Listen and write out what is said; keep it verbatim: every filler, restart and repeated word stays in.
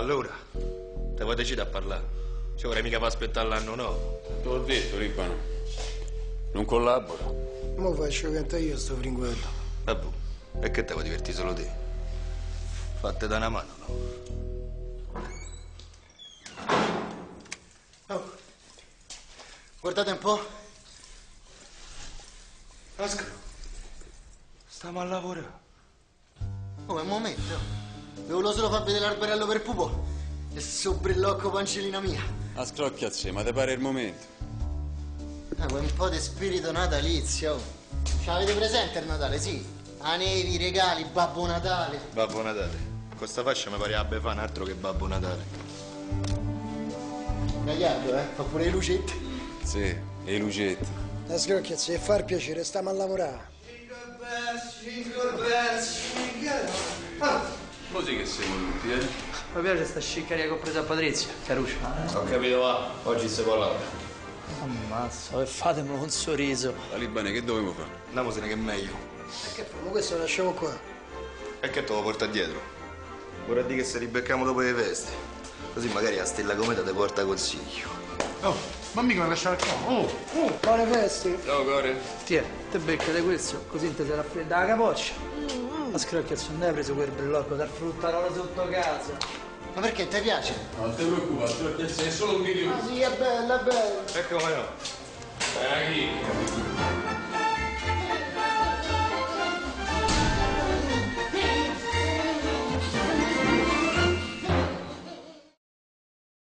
allora, te vuoi decidere a parlare? Ci vorrei mica far aspettare l'anno nuovo. Te l'ho detto, Libano. Non collabora. Mo faccio cantare io sto fringuello. Vabbè, e che te vuoi divertire solo te? Fatte da una mano, no? Oh. Guardate un po'. Ascaro, stiamo a lavorare. Oh, è un momento. Devo solo far vedere l'alberello per pupo. E su brillocco pancellina mia. A scrocchiazze, ma te pare il momento? Ah, un po' di spirito natalizio. Ce l'avete presente il Natale, sì? A nevi, i regali, Babbo Natale. Babbo Natale. Con sta fascia mi pare a Befana altro che Babbo Natale. Gagliardo, eh? Fa pure le lucette. Sì, e i lucetti. La scrocchiazza, e far piacere, stiamo a lavorare. Jingle bells, jingle bells, jingle... Ah. Così che siamo tutti, eh? Mi piace sta sciccaria che ho preso a Patrizia, Caruccia. Ho capito, va. Oggi si può lavorare. Ammazza, e fatemelo un sorriso. La Libane, che dovevo fare? Andiamosene che è meglio. E che famo? Questo lo lasciamo qua. E che te lo porta dietro? Vorrei dire che se ribecchiamo dopo le feste. Così magari la Stella Cometa ti porta consiglio. Oh, ma mica mi lasciare qua. Oh, oh. Buone feste. Ciao, Core. Tiè, te beccate questo, così te si raffredda la capoccia. Ma scrocchiazzo, non hai preso quel brillocco dal fruttarola sotto casa. Ma perché ti piace? Non ti preoccupare, scrocchiazze, è solo un video. Ah sì, è bella, è bella. E come no? Dai, chi?